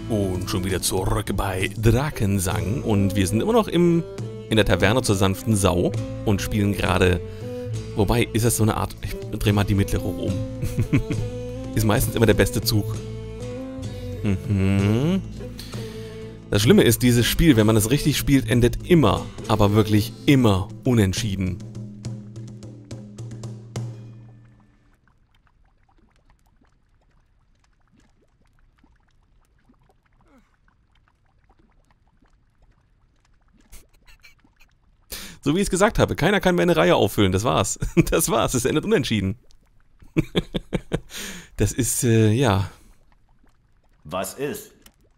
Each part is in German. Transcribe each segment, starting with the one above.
Und schon wieder zurück bei Drakensang. Und wir sind immer noch in der Taverne zur sanften Sau und spielen gerade... Wobei, ist das so eine Art... Ich drehe mal die mittlere um. Ist meistens immer der beste Zug. Das Schlimme ist, dieses Spiel, wenn man es richtig spielt, endet immer, aber wirklich immer unentschieden. So wie ich es gesagt habe, keiner kann mehr eine Reihe auffüllen, das war's. Das war's, es endet unentschieden. Das ist, ja... Was ist?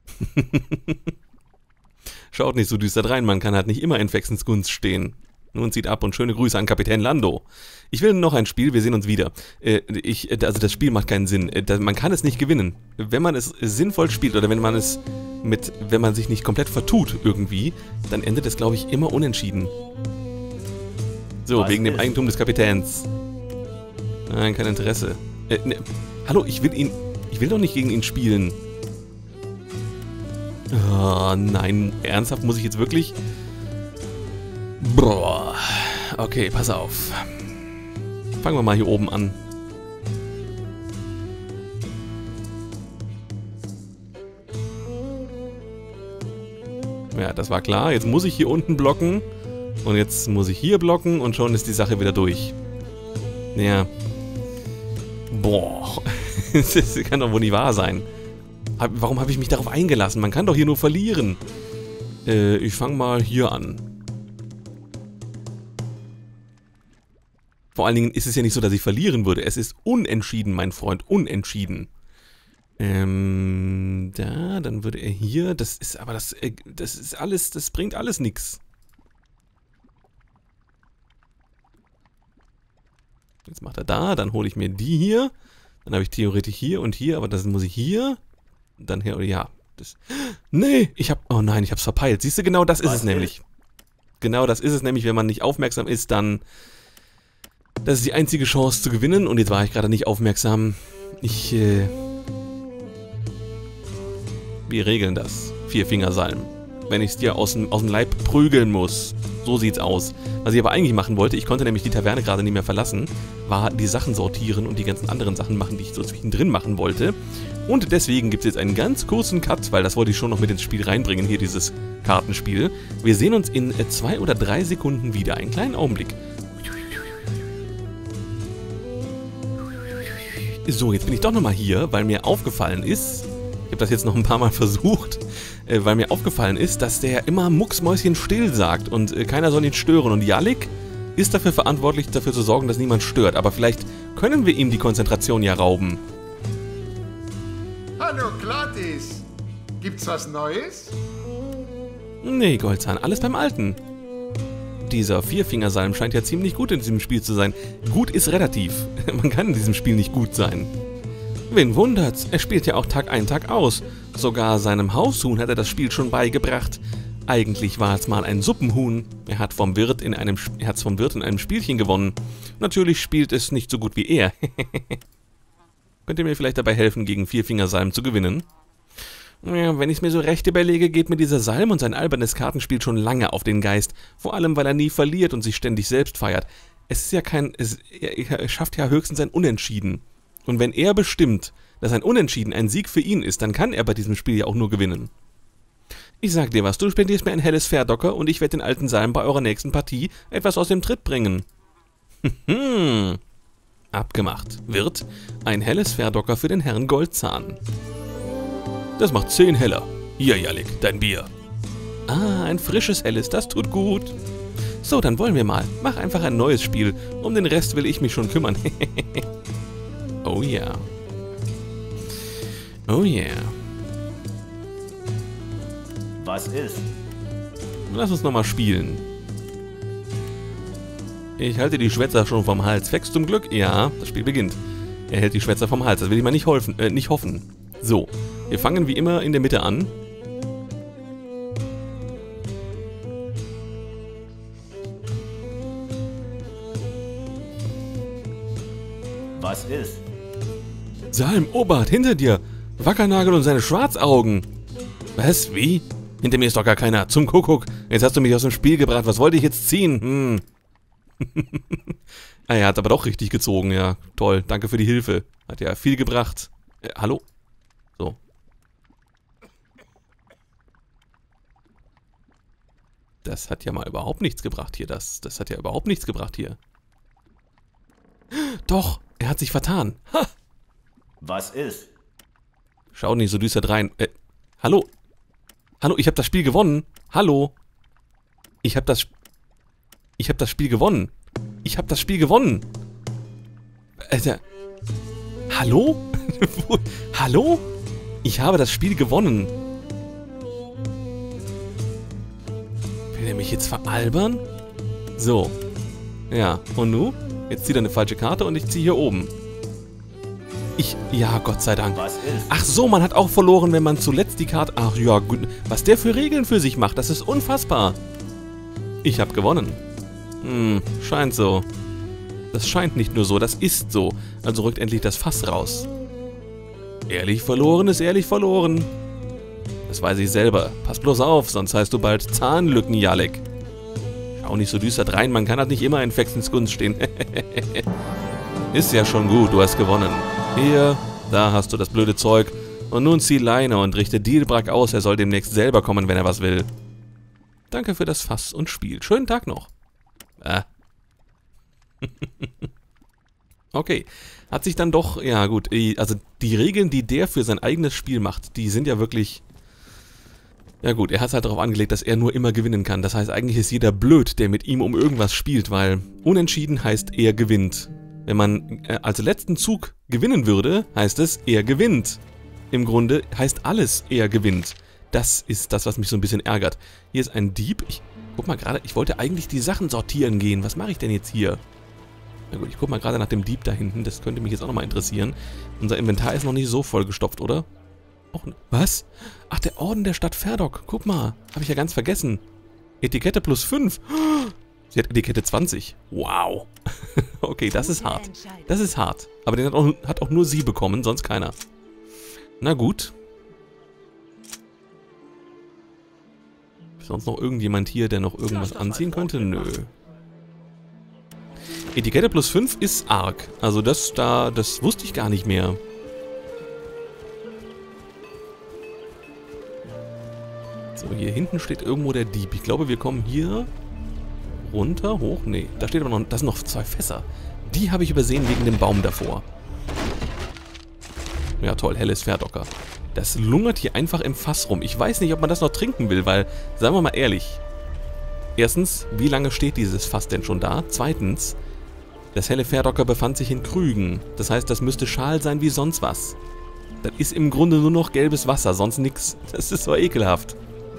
Schaut nicht so düster rein, man kann halt nicht immer in Vexens Gunst stehen. Nun zieht ab und schöne Grüße an Kapitän Lando. Ich will noch ein Spiel, wir sehen uns wieder. Also das Spiel macht keinen Sinn. Man kann es nicht gewinnen. Wenn man es sinnvoll spielt oder wenn man sich nicht komplett vertut irgendwie, dann endet es, glaube ich, immer unentschieden. So, wegen dem Eigentum des Kapitäns. Nein, kein Interesse. Ne, hallo, ich will doch nicht gegen ihn spielen. Oh, nein, ernsthaft, muss ich jetzt wirklich... Boah. Okay, pass auf. Fangen wir mal hier oben an. Ja, das war klar. Jetzt muss ich hier unten blocken. Und jetzt muss ich hier blocken und schon ist die Sache wieder durch. Ja. Boah. Das kann doch wohl nicht wahr sein. Warum habe ich mich darauf eingelassen? Man kann doch hier nur verlieren. Ich fange mal hier an. Vor allen Dingen ist es ja nicht so, dass ich verlieren würde. Es ist unentschieden, mein Freund. Unentschieden. Dann würde er hier... Das ist alles... Das bringt alles nichts. Jetzt macht er da, dann hole ich mir die hier. Dann habe ich theoretisch hier und hier, aber das muss ich hier. Dann hier, ja. Nee, oh nein, ich habe es verpeilt. Siehst du, genau das ist es nämlich. Genau das ist es nämlich, wenn man nicht aufmerksam ist, dann... Das ist die einzige Chance zu gewinnen und jetzt war ich gerade nicht aufmerksam. Wir regeln das. 4-Fingersalm. Wenn ich es dir aus dem Leib prügeln muss. So sieht's aus. Was ich aber eigentlich machen wollte, ich konnte nämlich die Taverne gerade nicht mehr verlassen, war die Sachen sortieren und die ganzen anderen Sachen machen, die ich so zwischendrin machen wollte. Und deswegen gibt es jetzt einen ganz kurzen Cut, weil das wollte ich schon noch mit ins Spiel reinbringen, hier dieses Kartenspiel. Wir sehen uns in 2 oder 3 Sekunden wieder. Einen kleinen Augenblick. So, jetzt bin ich doch nochmal hier, weil mir aufgefallen ist, ich habe das jetzt noch ein paar Mal versucht, weil mir aufgefallen ist, dass der immer mucksmäuschenstill sagt und keiner soll ihn stören. Und Jallik ist dafür verantwortlich, dafür zu sorgen, dass niemand stört. Aber vielleicht können wir ihm die Konzentration ja rauben. Hallo Glatis, gibt's was Neues? Nee, Goldzahn, alles beim Alten. Dieser 4-Fingersalm scheint ja ziemlich gut in diesem Spiel zu sein. Gut ist relativ. Man kann in diesem Spiel nicht gut sein. Wen wundert's? Er spielt ja auch Tag ein, Tag aus. Sogar seinem Haushuhn hat er das Spiel schon beigebracht. Eigentlich war es mal ein Suppenhuhn. Er hat's vom Wirt in einem Spielchen gewonnen. Natürlich spielt es nicht so gut wie er. Könnt ihr mir vielleicht dabei helfen, gegen 4-Fingersalm zu gewinnen? Ja, wenn ich es mir so recht überlege, geht mir dieser Salm und sein albernes Kartenspiel schon lange auf den Geist. Vor allem, weil er nie verliert und sich ständig selbst feiert. Es ist ja er schafft ja höchstens ein Unentschieden. Und wenn er bestimmt, dass ein Unentschieden ein Sieg für ihn ist, dann kann er bei diesem Spiel ja auch nur gewinnen. Ich sag dir was, du spendierst mir ein helles Pferdocker und ich werde den alten Salm bei eurer nächsten Partie etwas aus dem Tritt bringen. Abgemacht. Wirt, ein helles Pferdocker für den Herrn Goldzahn. Das macht 10 heller. Hier, Jallik, dein Bier. Ah, ein frisches helles, das tut gut. So, dann wollen wir mal. Mach einfach ein neues Spiel. Um den Rest will ich mich schon kümmern. Oh ja. Oh yeah. Was ist? Lass uns nochmal spielen. Ich halte die Schwätzer schon vom Hals. Fex zum Glück? Ja, das Spiel beginnt. Er hält die Schwätzer vom Hals. Das will ich mal nicht hoffen. So, wir fangen wie immer in der Mitte an. Was ist? Salm, Obacht, hinter dir! Wackernagel und seine Schwarzaugen! Was? Wie? Hinter mir ist doch gar keiner. Zum Kuckuck. Jetzt hast du mich aus dem Spiel gebracht. Was wollte ich jetzt ziehen? Ah, er hat aber doch richtig gezogen, ja. Toll. Danke für die Hilfe. Hat ja viel gebracht. Hallo? So. Das hat ja mal überhaupt nichts gebracht hier. Das hat ja überhaupt nichts gebracht hier. Doch, er hat sich vertan. Ha! Was ist? Schau nicht so düster rein. Hallo? Hallo, ich habe das Spiel gewonnen. Hallo? Ich habe das Spiel gewonnen. Ich habe das Spiel gewonnen. Hallo? Hallo? Ich habe das Spiel gewonnen. Will er mich jetzt veralbern? So. Ja, und nu? Jetzt zieht er eine falsche Karte und ich ziehe hier oben. Ja, Gott sei Dank. Was ist? Ach so, man hat auch verloren, wenn man zuletzt die Karte... Ach ja, gut. Was der für Regeln für sich macht, das ist unfassbar. Ich habe gewonnen. Scheint so. Das scheint nicht nur so, das ist so. Also rückt endlich das Fass raus. Ehrlich verloren ist ehrlich verloren. Das weiß ich selber. Pass bloß auf, sonst heißt du bald Zahnlücken-Jalek. Schau nicht so düster rein, man kann halt nicht immer in Fexens Gunst stehen. Ist ja schon gut, du hast gewonnen. Hier, da hast du das blöde Zeug. Und nun zieh Leine und richte Dielbrack aus, er soll demnächst selber kommen, wenn er was will. Danke für das Fass und Spiel. Schönen Tag noch. Okay. Hat sich dann doch, ja gut, also die Regeln, die der für sein eigenes Spiel macht, die sind ja wirklich... Ja gut, er hat es halt darauf angelegt, dass er nur immer gewinnen kann. Das heißt, eigentlich ist jeder blöd, der mit ihm um irgendwas spielt, weil unentschieden heißt, er gewinnt. Wenn man als letzten Zug gewinnen würde, heißt es, er gewinnt. Im Grunde heißt alles, er gewinnt. Das ist das, was mich so ein bisschen ärgert. Hier ist ein Dieb. Guck mal gerade, ich wollte eigentlich die Sachen sortieren gehen. Was mache ich denn jetzt hier? Na gut, ich guck mal gerade nach dem Dieb da hinten. Das könnte mich jetzt auch nochmal interessieren. Unser Inventar ist noch nicht so vollgestopft, oder? Was? Ach, der Orden der Stadt Ferdok. Guck mal, habe ich ja ganz vergessen. Etikette plus 5. Sie hat Etikette 20. Wow. Okay, das ist hart. Das ist hart. Aber den hat auch nur sie bekommen, sonst keiner. Na gut. Ist sonst noch irgendjemand hier, der noch irgendwas anziehen könnte? Nö. Etikette plus 5 ist arg. Also das wusste ich gar nicht mehr. So, hier hinten steht irgendwo der Dieb. Ich glaube, wir kommen hier runter, hoch. Nee, da steht aber noch, das sind noch 2 Fässer. Die habe ich übersehen wegen dem Baum davor. Ja toll, helles Ferdocker. Das lungert hier einfach im Fass rum. Ich weiß nicht, ob man das noch trinken will, weil, sagen wir mal ehrlich. Erstens, wie lange steht dieses Fass denn schon da? Zweitens, das helle Ferdocker befand sich in Krügen. Das heißt, das müsste schal sein wie sonst was. Das ist im Grunde nur noch gelbes Wasser, sonst nix. Das ist so ekelhaft.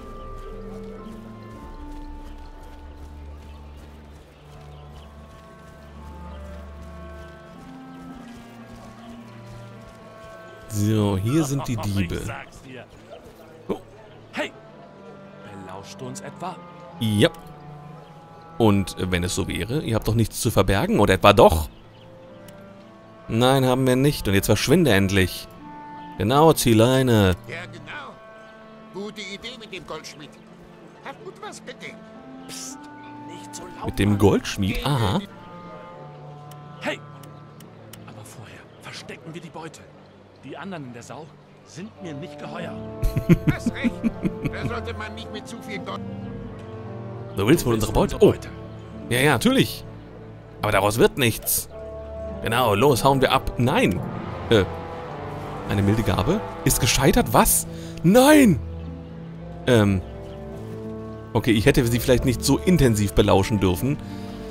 So, hier sind die Diebe. Oh. Hey! Belauscht du uns etwa? Ja. Und wenn es so wäre, ihr habt doch nichts zu verbergen, oder etwa doch? Nein, haben wir nicht. Und jetzt verschwinde endlich. Genau, zieh Leine. Ja, genau. Gute Idee mit dem Goldschmied. Hat gut was bitte. Psst, nicht so laut. Mit dem Goldschmied? Aha. Hey! Aber vorher verstecken wir die Beute. Die anderen in der Sau sind mir nicht geheuer. Hast recht. Da sollte man nicht mit zu viel Gold... Du willst wohl unsere Beute? Oh. Ja, ja, natürlich. Aber daraus wird nichts. Genau, los, hauen wir ab. Nein. Eine milde Gabe? Ist gescheitert? Was? Nein! Okay, ich hätte sie vielleicht nicht so intensiv belauschen dürfen.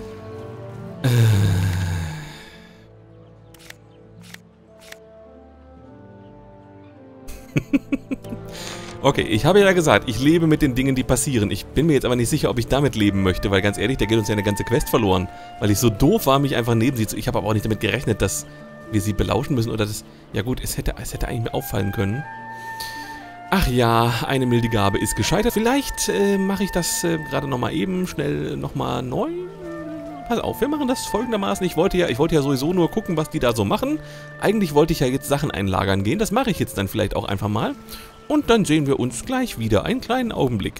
Okay, ich habe ja gesagt, ich lebe mit den Dingen, die passieren. Ich bin mir jetzt aber nicht sicher, ob ich damit leben möchte, weil ganz ehrlich, da geht uns ja eine ganze Quest verloren. Weil ich so doof war, mich einfach neben sie zu... Ich habe aber auch nicht damit gerechnet, dass wir sie belauschen müssen oder das... Ja gut, es hätte eigentlich mir auffallen können. Ach ja, eine milde Gabe ist gescheitert. Vielleicht mache ich das gerade nochmal eben schnell nochmal neu. Pass auf, wir machen das folgendermaßen. Ich wollte ja sowieso nur gucken, was die da so machen. Eigentlich wollte ich ja jetzt Sachen einlagern gehen. Das mache ich jetzt dann vielleicht auch einfach mal. Und dann sehen wir uns gleich wieder. Einen kleinen Augenblick.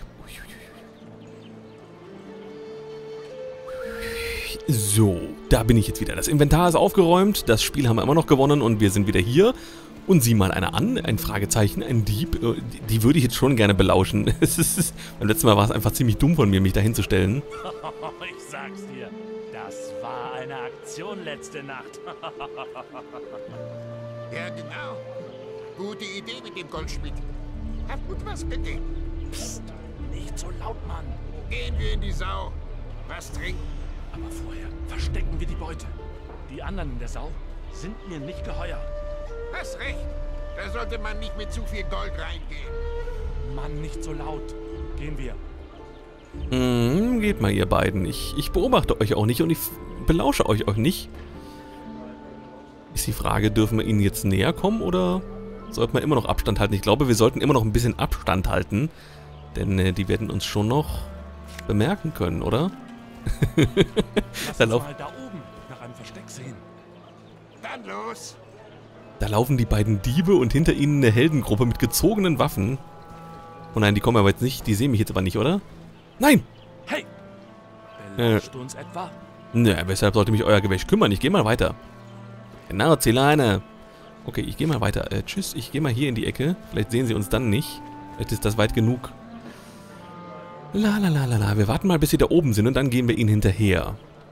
So, da bin ich jetzt wieder. Das Inventar ist aufgeräumt, das Spiel haben wir immer noch gewonnen und wir sind wieder hier. Und sieh mal einer an, ein Fragezeichen, ein Dieb. Die würde ich jetzt schon gerne belauschen. Beim letzten Mal war es einfach ziemlich dumm von mir, mich da hinzustellen. Ich sag's dir, das war eine Aktion letzte Nacht. Ja, genau. Gute Idee mit dem Goldschmied. Habt gut was, bitte. Psst, nicht so laut, Mann. Gehen wir in die Sau. Was trinken? Aber vorher verstecken wir die Beute. Die anderen in der Sau sind mir nicht geheuer. Hast recht. Da sollte man nicht mit zu viel Gold reingehen. Mann, nicht so laut. Gehen wir. Geht mal, ihr beiden. Ich beobachte euch auch nicht und ich belausche euch auch nicht. Ist die Frage, dürfen wir ihnen jetzt näher kommen oder sollten wir immer noch Abstand halten? Ich glaube, wir sollten immer noch ein bisschen Abstand halten. Denn die werden uns schon noch bemerken können, oder? Lass uns mal da oben nach einem Versteck sehen. Dann los. Da laufen die beiden Diebe und hinter ihnen eine Heldengruppe mit gezogenen Waffen. Oh nein, die kommen aber jetzt nicht. Die sehen mich jetzt aber nicht, oder? Nein! Hey! Belauscht du uns etwa? Na, weshalb sollte mich euer Gewäsch kümmern? Ich gehe mal weiter. Genau, Zieleine. Okay, ich gehe mal weiter. Tschüss, ich gehe mal hier in die Ecke. Vielleicht sehen sie uns dann nicht. Vielleicht ist das weit genug. La. Wir warten mal, bis sie da oben sind und dann gehen wir ihnen hinterher.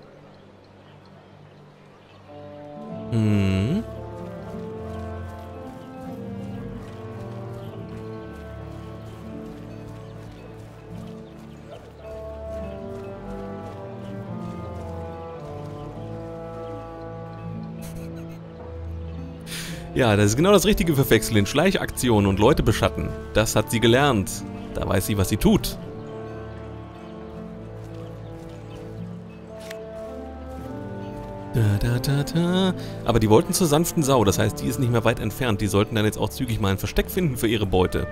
Ja, das ist genau das Richtige für Vexelin. Schleichaktionen und Leute beschatten. Das hat sie gelernt. Da weiß sie, was sie tut. Aber die wollten zur sanften Sau, das heißt, die ist nicht mehr weit entfernt. Die sollten dann jetzt auch zügig mal ein Versteck finden für ihre Beute.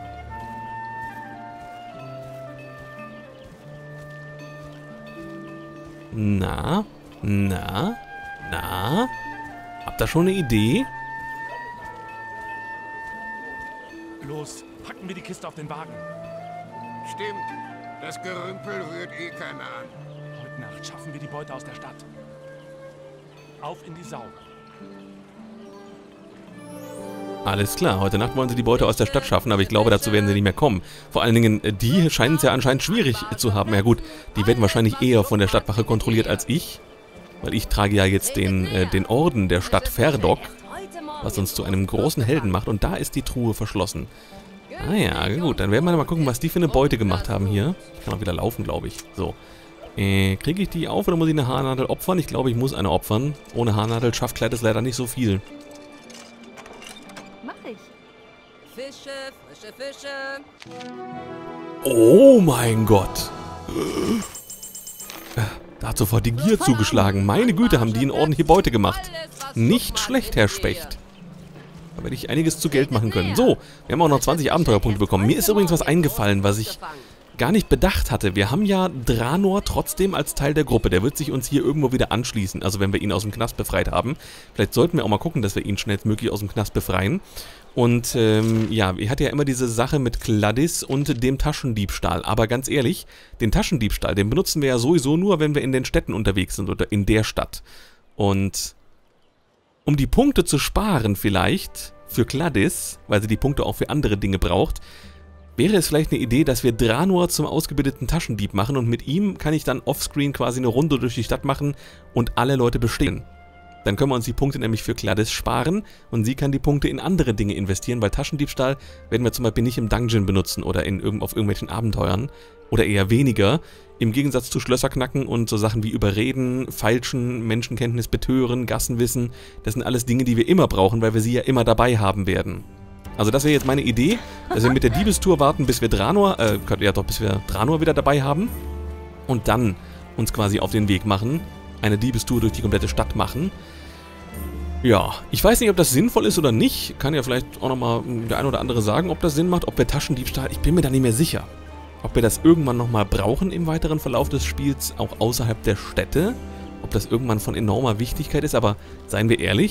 Na? Habt ihr schon eine Idee? Los, packen wir die Kiste auf den Wagen. Stimmt. Das Gerümpel rührt eh keiner an. Heute Nacht schaffen wir die Beute aus der Stadt. Auf in die Sau. Alles klar, heute Nacht wollen sie die Beute aus der Stadt schaffen, aber ich glaube, dazu werden sie nicht mehr kommen. Vor allen Dingen, die scheinen es ja anscheinend schwierig zu haben. Ja gut, die werden wahrscheinlich eher von der Stadtwache kontrolliert als ich. Weil ich trage ja jetzt den Orden der Stadt Ferdok, was uns zu einem großen Helden macht. Und da ist die Truhe verschlossen. Ah ja, gut, dann werden wir mal gucken, was die für eine Beute gemacht haben hier. Ich kann auch wieder laufen, glaube ich. So. Kriege ich die auf oder muss ich eine Haarnadel opfern? Ich glaube, ich muss eine opfern. Ohne Haarnadel schafft Kleid es leider nicht so viel. Mach ich. Fische, Fische. Oh mein Gott. Da hat sofort die Gier zugeschlagen. Meine Güte, haben die eine ordentliche Beute gemacht. Nicht schlecht, Herr Specht. Da werde ich einiges zu Geld machen können. So, wir haben auch noch 20 Abenteuerpunkte bekommen. Mir ist übrigens was eingefallen, was ich gar nicht bedacht hatte. Wir haben ja Draenor trotzdem als Teil der Gruppe. Der wird sich uns hier irgendwo wieder anschließen, also wenn wir ihn aus dem Knast befreit haben. Vielleicht sollten wir auch mal gucken, dass wir ihn schnellstmöglich aus dem Knast befreien. Und ja, er hat ja immer diese Sache mit Gladys und dem Taschendiebstahl. Aber ganz ehrlich, den Taschendiebstahl, den benutzen wir ja sowieso nur, wenn wir in den Städten unterwegs sind oder in der Stadt. Und um die Punkte zu sparen vielleicht für Gladys, weil sie die Punkte auch für andere Dinge braucht, wäre es vielleicht eine Idee, dass wir Draenor zum ausgebildeten Taschendieb machen und mit ihm kann ich dann offscreen quasi eine Runde durch die Stadt machen und alle Leute bestehen. Dann können wir uns die Punkte nämlich für Gladys sparen und sie kann die Punkte in andere Dinge investieren, weil Taschendiebstahl werden wir zum Beispiel nicht im Dungeon benutzen oder auf irgendwelchen Abenteuern oder eher weniger. Im Gegensatz zu Schlösserknacken und so Sachen wie Überreden, Feilschen, Menschenkenntnis, Betören, Gassenwissen, das sind alles Dinge, die wir immer brauchen, weil wir sie ja immer dabei haben werden. Also das wäre jetzt meine Idee, dass wir mit der Diebestour warten, bis wir Draenor wieder dabei haben und dann uns quasi auf den Weg machen, eine Diebestour durch die komplette Stadt machen. Ja, ich weiß nicht, ob das sinnvoll ist oder nicht. Kann ja vielleicht auch nochmal der ein oder andere sagen, ob das Sinn macht, ob wir Taschendiebstahl, ich bin mir da nicht mehr sicher. Ob wir das irgendwann nochmal brauchen im weiteren Verlauf des Spiels, auch außerhalb der Städte. Ob das irgendwann von enormer Wichtigkeit ist, aber seien wir ehrlich,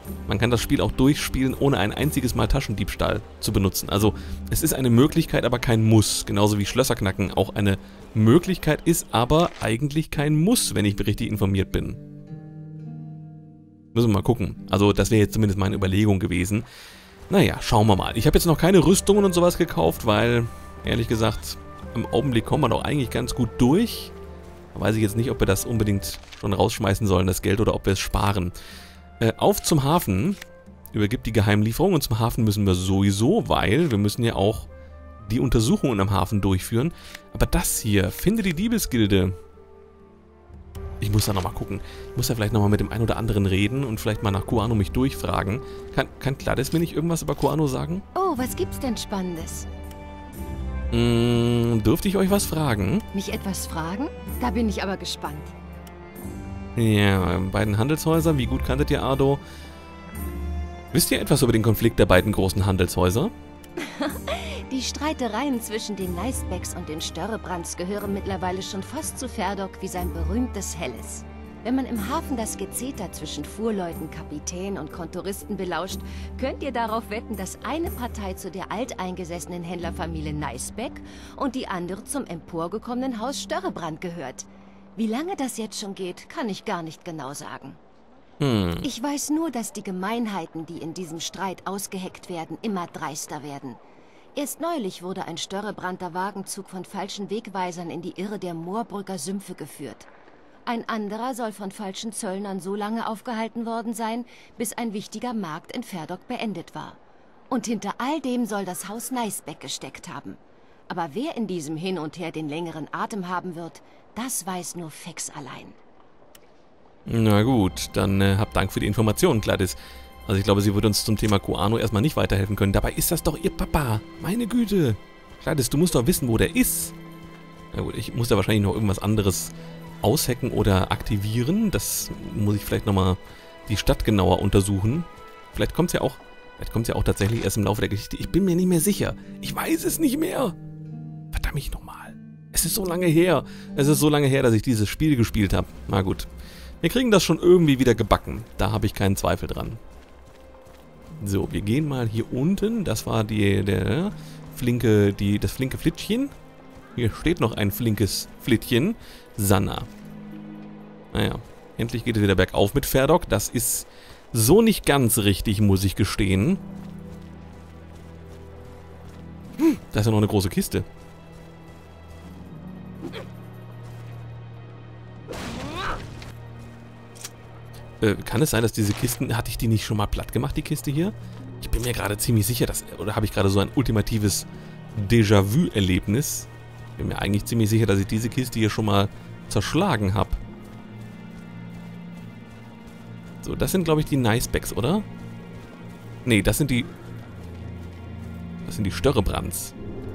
Man kann das Spiel auch durchspielen, ohne ein einziges Mal Taschendiebstahl zu benutzen. Also es ist eine Möglichkeit, aber kein Muss. Genauso wie Schlösserknacken auch eine Möglichkeit ist, aber eigentlich kein Muss, wenn ich richtig informiert bin. Müssen wir mal gucken. Also das wäre jetzt zumindest meine Überlegung gewesen. Naja, schauen wir mal. Ich habe jetzt noch keine Rüstungen und sowas gekauft, weil, ehrlich gesagt, im Augenblick kommen wir doch eigentlich ganz gut durch. Da weiß ich jetzt nicht, ob wir das unbedingt schon rausschmeißen sollen, das Geld, oder ob wir es sparen. Auf zum Hafen. Übergibt die Geheimlieferung, und zum Hafen müssen wir sowieso, weil wir müssen ja auch die Untersuchungen am Hafen durchführen. Aber das hier, finde die Diebesgilde. Ich muss da nochmal gucken. Ich muss da vielleicht nochmal mit dem einen oder anderen reden und vielleicht mal nach Kuano mich durchfragen. Kann Gladys mir nicht irgendwas über Kuano sagen? Oh, was gibt's denn Spannendes? Dürfte ich euch was fragen? Mich etwas fragen? Da bin ich aber gespannt. Ja, beiden Handelshäuser, wie gut kanntet ihr Ardo? Wisst ihr etwas über den Konflikt der beiden großen Handelshäuser? Die Streitereien zwischen den Nicebacks und den Störrebrands gehören mittlerweile schon fast zu Ferdok wie sein berühmtes Helles. Wenn man im Hafen das Gezeter zwischen Fuhrleuten, Kapitän und Kontoristen belauscht, könnt ihr darauf wetten, dass eine Partei zu der alteingesessenen Händlerfamilie Niceback und die andere zum emporgekommenen Haus Störrebrand gehört. Wie lange das jetzt schon geht, kann ich gar nicht genau sagen. Ich weiß nur, dass die Gemeinheiten, die in diesem Streit ausgeheckt werden, immer dreister werden. Erst neulich wurde ein störrebrandter Wagenzug von falschen Wegweisern in die Irre der Moorbrücker Sümpfe geführt. Ein anderer soll von falschen Zöllnern so lange aufgehalten worden sein, bis ein wichtiger Markt in Ferdok beendet war. Und hinter all dem soll das Haus Niceback gesteckt haben. Aber wer in diesem Hin und Her den längeren Atem haben wird, das weiß nur Fex allein. Na gut, dann habt Dank für die Informationen, Gladys. Also ich glaube, sie wird uns zum Thema Kuano erstmal nicht weiterhelfen können. Dabei ist das doch ihr Papa. Meine Güte. Gladys, du musst doch wissen, wo der ist. Na gut, ich muss da wahrscheinlich noch irgendwas anderes aushacken oder aktivieren. Das muss ich vielleicht nochmal die Stadt genauer untersuchen. Vielleicht kommt es ja auch tatsächlich erst im Laufe der Geschichte. Ich bin mir nicht mehr sicher. Ich weiß es nicht mehr. Verdammt mich nochmal. Es ist so lange her. Es ist so lange her, dass ich dieses Spiel gespielt habe. Na gut. Wir kriegen das schon irgendwie wieder gebacken. Da habe ich keinen Zweifel dran. So, wir gehen mal hier unten. Das war das flinke Flittchen. Hier steht noch ein flinkes Flittchen. Sanna. Naja, endlich geht es wieder bergauf mit Ferdok. Das ist so nicht ganz richtig, muss ich gestehen. Da ist ja noch eine große Kiste. Kann es sein, dass diese Kisten... Hatte ich die nicht schon mal platt gemacht, die Kiste hier? Ich bin mir gerade ziemlich sicher, oder habe ich gerade so ein ultimatives Déjà-vu-Erlebnis? Ich bin mir eigentlich ziemlich sicher, dass ich diese Kiste hier schon mal zerschlagen habe. So, das sind, glaube ich, die Nicebacks, oder? Nee, das sind die Störrebrands.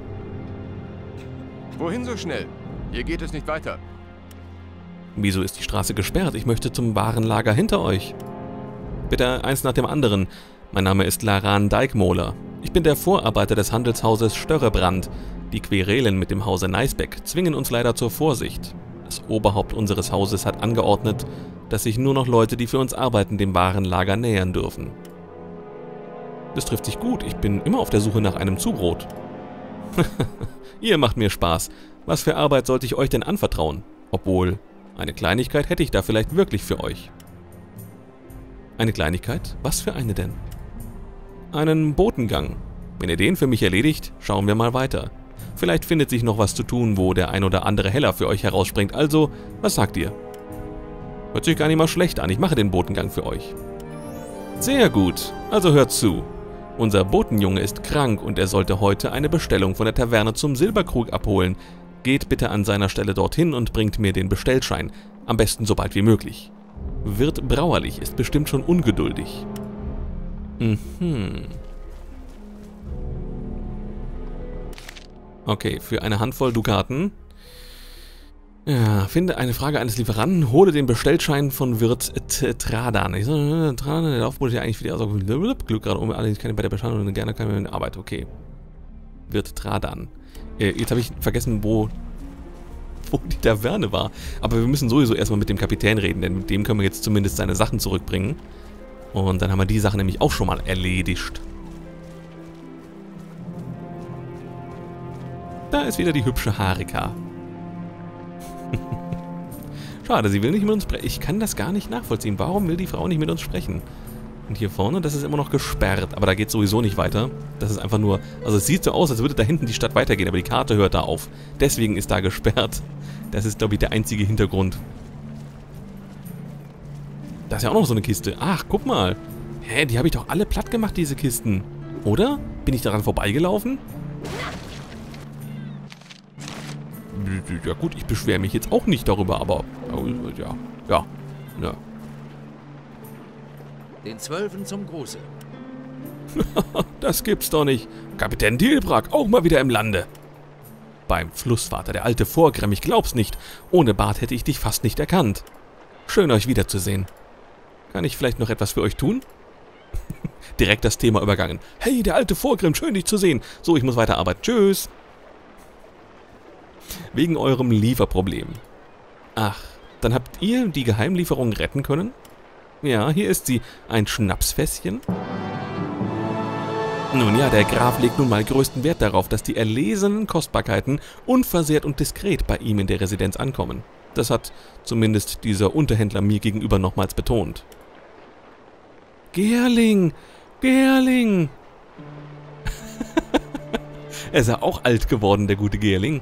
Wohin so schnell? Hier geht es nicht weiter. Wieso ist die Straße gesperrt? Ich möchte zum Warenlager hinter euch. Bitte eins nach dem anderen. Mein Name ist Laran Dijkmoler. Ich bin der Vorarbeiter des Handelshauses Störrebrand. Die Querelen mit dem Hause Niceback zwingen uns leider zur Vorsicht. Das Oberhaupt unseres Hauses hat angeordnet, dass sich nur noch Leute, die für uns arbeiten, dem Warenlager nähern dürfen. Das trifft sich gut. Ich bin immer auf der Suche nach einem Zubrot. Ihr macht mir Spaß. Was für Arbeit sollte ich euch denn anvertrauen? Obwohl... Eine Kleinigkeit hätte ich da vielleicht wirklich für euch. Eine Kleinigkeit? Was für eine denn? Einen Botengang. Wenn ihr den für mich erledigt, schauen wir mal weiter. Vielleicht findet sich noch was zu tun, wo der ein oder andere Heller für euch herausspringt. Also, was sagt ihr? Hört sich gar nicht mal schlecht an. Ich mache den Botengang für euch. Sehr gut. Also hört zu. Unser Botenjunge ist krank und er sollte heute eine Bestellung von der Taverne zum Silberkrug abholen. Geht bitte an seiner Stelle dorthin und bringt mir den Bestellschein. Am besten so bald wie möglich. Wirt Brauerlich ist bestimmt schon ungeduldig. Okay, für eine Handvoll Dukaten. Ja, finde eine Frage eines Lieferanten, hole den Bestellschein von Wirt Tradan. Der Laufboot ist ja eigentlich für die Glück gerade um alle, ich kann bei der Bestellung und gerne kann ich Arbeit, okay. Wirt Tradan. Jetzt habe ich vergessen, wo die Taverne war. Aber wir müssen sowieso erstmal mit dem Kapitän reden, denn mit dem können wir jetzt zumindest seine Sachen zurückbringen. Und dann haben wir die Sache nämlich auch schon mal erledigt. Da ist wieder die hübsche Harika. Schade, sie will nicht mit uns sprechen. Ich kann das gar nicht nachvollziehen. Warum will die Frau nicht mit uns sprechen? Und hier vorne, das ist immer noch gesperrt. Aber da geht es sowieso nicht weiter. Das ist einfach nur... Also es sieht so aus, als würde da hinten die Stadt weitergehen. Aber die Karte hört da auf. Deswegen ist da gesperrt. Das ist, glaube ich, der einzige Hintergrund. Da ist ja auch noch so eine Kiste. Ach, guck mal. Hä, die habe ich doch alle platt gemacht, diese Kisten. Oder? Bin ich daran vorbeigelaufen? Ja gut, ich beschwere mich jetzt auch nicht darüber, aber... Ja. Den 12 zum Gruße. Das gibt's doch nicht. Kapitän Dilbrak, auch mal wieder im Lande. Beim Flussvater, der alte Vorgrimm, ich glaub's nicht. Ohne Bart hätte ich dich fast nicht erkannt. Schön, euch wiederzusehen. Kann ich vielleicht noch etwas für euch tun? Direkt das Thema übergangen. Hey, der alte Vorgrimm, schön dich zu sehen. So, ich muss weiterarbeiten. Tschüss. Wegen eurem Lieferproblem. Ach, dann habt ihr die Geheimlieferung retten können? Ja, hier ist sie. Ein Schnapsfässchen. Nun ja, der Graf legt nun mal größten Wert darauf, dass die erlesenen Kostbarkeiten unversehrt und diskret bei ihm in der Residenz ankommen. Das hat zumindest dieser Unterhändler mir gegenüber nochmals betont. Gerling! Gerling! Er ist ja auch alt geworden, der gute Gerling.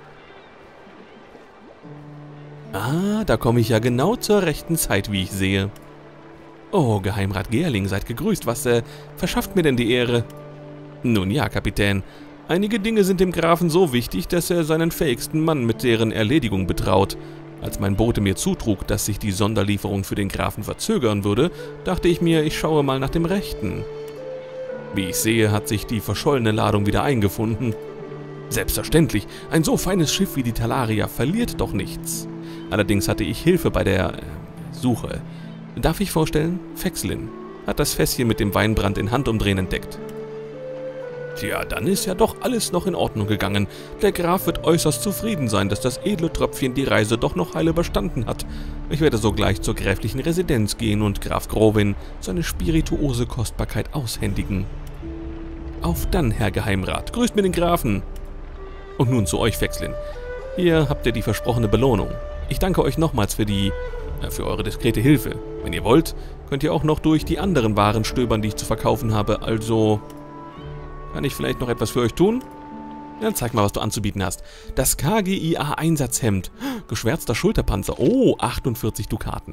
Ah, da komme ich ja genau zur rechten Zeit, wie ich sehe. Oh, Geheimrat Gerling, seid gegrüßt. Was verschafft mir denn die Ehre? Nun ja, Kapitän. Einige Dinge sind dem Grafen so wichtig, dass er seinen fähigsten Mann mit deren Erledigung betraut. Als mein Bote mir zutrug, dass sich die Sonderlieferung für den Grafen verzögern würde, dachte ich mir, ich schaue mal nach dem Rechten. Wie ich sehe, hat sich die verschollene Ladung wieder eingefunden. Selbstverständlich, ein so feines Schiff wie die Talaria verliert doch nichts. Allerdings hatte ich Hilfe bei der Suche. Darf ich vorstellen? Fexlin hat das Fässchen mit dem Weinbrand in Handumdrehen entdeckt. Tja, dann ist ja doch alles noch in Ordnung gegangen. Der Graf wird äußerst zufrieden sein, dass das edle Tröpfchen die Reise doch noch heile überstanden hat. Ich werde sogleich zur gräflichen Residenz gehen und Graf Grovin seine spirituose Kostbarkeit aushändigen. Auf dann, Herr Geheimrat. Grüßt mir den Grafen. Und nun zu euch, Fexlin. Hier habt ihr die versprochene Belohnung. Ich danke euch nochmals für eure diskrete Hilfe. Wenn ihr wollt, könnt ihr auch noch durch die anderen Waren stöbern, die ich zu verkaufen habe. Also, kann ich vielleicht noch etwas für euch tun? Dann zeig mal, was du anzubieten hast. Das KGIA-Einsatzhemd. Geschwärzter Schulterpanzer. Oh, 48 Dukaten.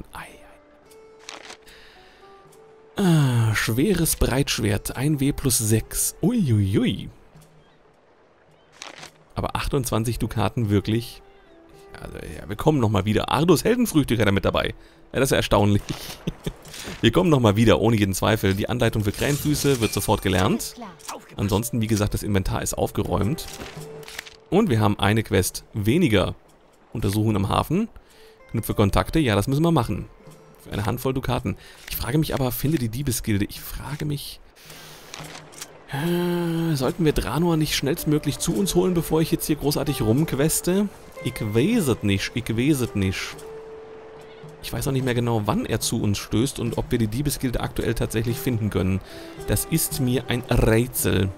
Schweres Breitschwert. 1W+6. Uiuiui. Aber 28 Dukaten wirklich... Also, ja, wir kommen nochmal wieder. Ardos Heldenfrühstück hat er mit dabei. Ja, das ist ja erstaunlich. Wir kommen nochmal wieder, ohne jeden Zweifel. Die Anleitung für Krähenfüße wird sofort gelernt. Ansonsten, wie gesagt, das Inventar ist aufgeräumt. Und wir haben eine Quest weniger. Untersuchung am Hafen. Knüpfe Kontakte. Ja, das müssen wir machen. Für eine Handvoll Dukaten. Ich frage mich aber, finde die Diebesgilde. Ich frage mich... sollten wir Draenor nicht schnellstmöglich zu uns holen, bevor ich jetzt hier großartig rumqueste? Ich weiß es nicht, Ich weiß auch nicht mehr genau, wann er zu uns stößt und ob wir die Diebesgilde aktuell tatsächlich finden können. Das ist mir ein Rätsel.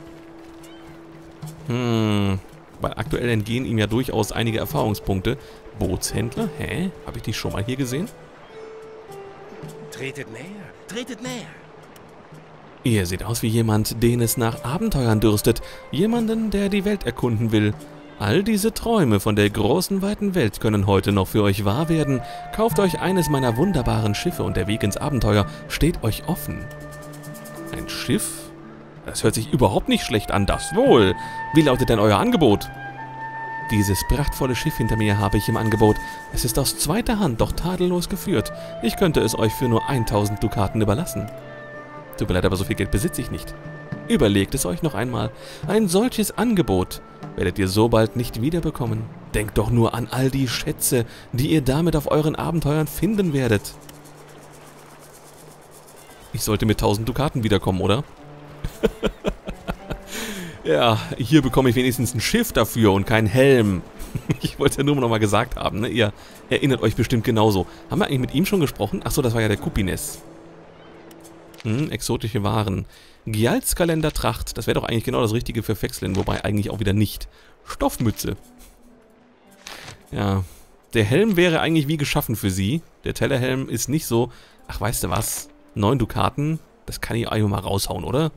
Weil aktuell entgehen ihm ja durchaus einige Erfahrungspunkte. Bootshändler? Hä? Habe ich die schon mal hier gesehen? Tretet näher, tretet näher. Ihr seht aus wie jemand, den es nach Abenteuern dürstet. Jemanden, der die Welt erkunden will. All diese Träume von der großen, weiten Welt können heute noch für euch wahr werden. Kauft euch eines meiner wunderbaren Schiffe und der Weg ins Abenteuer steht euch offen. Ein Schiff? Das hört sich überhaupt nicht schlecht an, das wohl. Wie lautet denn euer Angebot? Dieses prachtvolle Schiff hinter mir habe ich im Angebot. Es ist aus zweiter Hand, doch tadellos geführt. Ich könnte es euch für nur 1000 Dukaten überlassen. Tut mir leid, aber so viel Geld besitze ich nicht. Überlegt es euch noch einmal. Ein solches Angebot werdet ihr so bald nicht wiederbekommen. Denkt doch nur an all die Schätze, die ihr damit auf euren Abenteuern finden werdet. Ich sollte mit 1000 Dukaten wiederkommen, oder? Ja, hier bekomme ich wenigstens ein Schiff dafür und keinen Helm. Ich wollte es ja nur noch mal gesagt haben, ne? Ihr erinnert euch bestimmt genauso. Haben wir eigentlich mit ihm schon gesprochen? Achso, das war ja der Kupines. Exotische Waren. Gialtskalender Tracht. Das wäre doch eigentlich genau das Richtige für Fexlin, wobei eigentlich auch wieder nicht. Stoffmütze. Ja, der Helm wäre eigentlich wie geschaffen für sie. Der Tellerhelm ist nicht so... Ach, weißt du was? 9 Dukaten, das kann ich einfach mal raushauen, oder?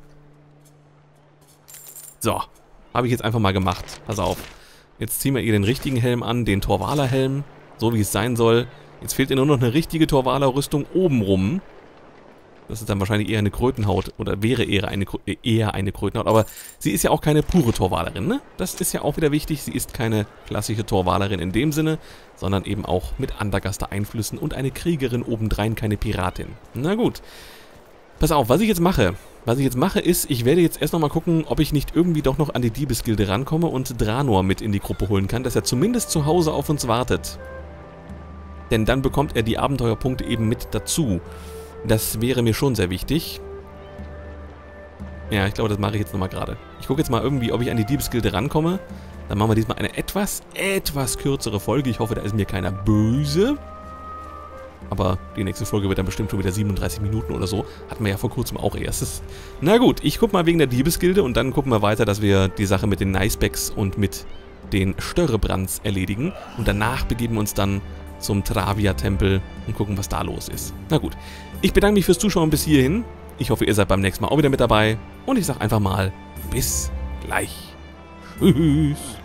So, habe ich jetzt einfach mal gemacht. Pass auf. Jetzt ziehen wir ihr den richtigen Helm an, den Torvaler-Helm, so wie es sein soll. Jetzt fehlt ihr nur noch eine richtige Torvaler-Rüstung obenrum. Das ist dann wahrscheinlich eher eine Krötenhaut, oder wäre eher eine Krötenhaut, aber sie ist ja auch keine pure Torvalerin, ne? Das ist ja auch wieder wichtig, sie ist keine klassische Torvalerin in dem Sinne, sondern eben auch mit Andergaster-Einflüssen und eine Kriegerin obendrein, keine Piratin. Na gut. Pass auf, was ich jetzt mache ist, ich werde jetzt erst noch mal gucken, ob ich nicht irgendwie doch noch an die Diebesgilde rankomme und Draenor mit in die Gruppe holen kann, dass er zumindest zu Hause auf uns wartet. Denn dann bekommt er die Abenteuerpunkte eben mit dazu. Das wäre mir schon sehr wichtig. Ja, ich glaube, das mache ich jetzt nochmal gerade. Ich gucke jetzt mal irgendwie, ob ich an die Diebesgilde rankomme. Dann machen wir diesmal eine etwas kürzere Folge. Ich hoffe, da ist mir keiner böse. Aber die nächste Folge wird dann bestimmt schon wieder 37 Minuten oder so. Hatten wir ja vor kurzem auch erst. Na gut, ich gucke mal wegen der Diebesgilde und dann gucken wir weiter, dass wir die Sache mit den Nicebacks und mit den Störrebrands erledigen. Und danach begeben wir uns dann zum Travia-Tempel und gucken, was da los ist. Na gut, ich bedanke mich fürs Zuschauen bis hierhin. Ich hoffe, ihr seid beim nächsten Mal auch wieder mit dabei. Und ich sage einfach mal, bis gleich. Tschüss.